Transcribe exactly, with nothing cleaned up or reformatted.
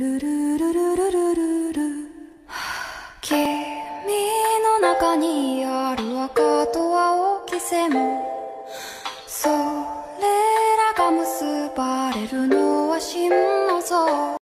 ルルルルルルルル君の中にある赤と青き線それらが結ばれるのは心の像